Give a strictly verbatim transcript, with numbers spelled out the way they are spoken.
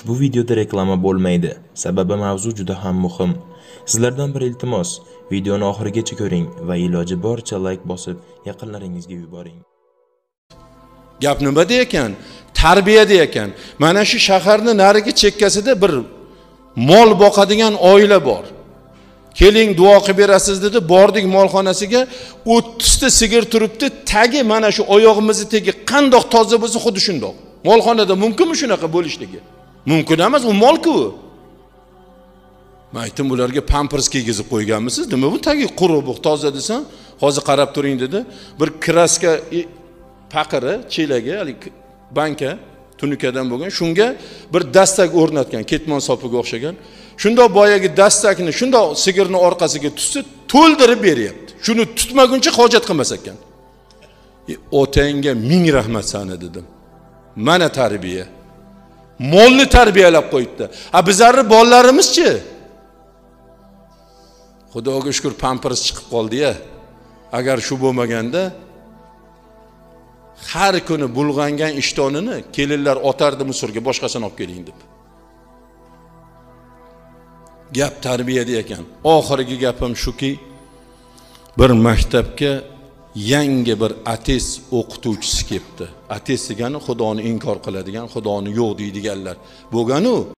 Ushbu videoda reklama bo'lmaydi, sababi mavzu juda ham muhim. Sizlardan bir iltimos, videoni oxirigacha ko'ring va iloji boricha like bosib, yaqinlaringizga yuboring. Gap nimada ekan? Tarbiyada ekan. Mana shu shaharni narigi chekkasida bir mol boqadigan oila bor. Keling duo qilib berasiz dedi, bordik molxonasiga, o'ttiz ta sigir turibdi, tagi mana shu oyog'imizni tagi qandoq toza bo'lsa, xuddi shundoq. Molxonada mumkinmi shunaqa bo'lishligi? Mumkin emas, u mol-ku. Men aytdim, bularga pampers kiygizib qo'yganmisiz? Nima bu tagi quruq, bu toza desam, hozir qarab turing dedi. Bir kraska paqiri, chelagi, hali banka tunikadan bo'lgan, shunga bir dastak o'rnatgan, ketmon sopiga o'xshagan. Shundoq boyagi dastakni, shundoq sigirni orqasiga tutsa, to'ldirib beryapti. Shuni tutmaguncha hojat qilmas ekan. E, otangga ming rahmat sana dedim. Mana tarbiya. Molni tarbiyalab qo'yibdi. Ha bizlarni bolalarimizchi? Xudoga shukr pampers chiqib qoldi-ya. Agar shu bo'lmaganda har kuni bulg'angan ishtonini kelinlar otardi musorga, boshqasini olib keling deb. Gap tarbiyada ekan. Oxirgi gapim shuki, bir maktabga yangi bir ateist o'qituvchisi kelibdi. Ateist degani Xudoni inkor qiladigan, Xudoni yo'q deydiganlar bo'lgan-u.